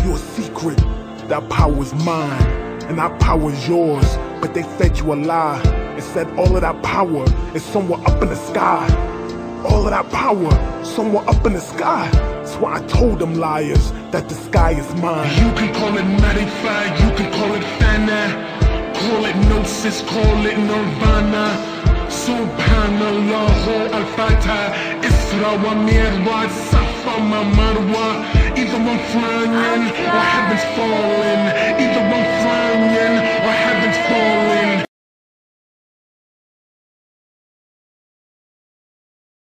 you a secret. That power is mine, and that power is yours. But they fed you a lie and said all of that power is somewhere up in the sky. All of that power somewhere up in the sky. That's why I told them liars that the sky is mine. You can call it Marifa, you can call it Fana, call it Gnosis, call it Nirvana. Subhanallah, Al-Fatah, Isra wa Mirwaj, Safa ma Marwa. Either I'm flying or heaven's falling. Either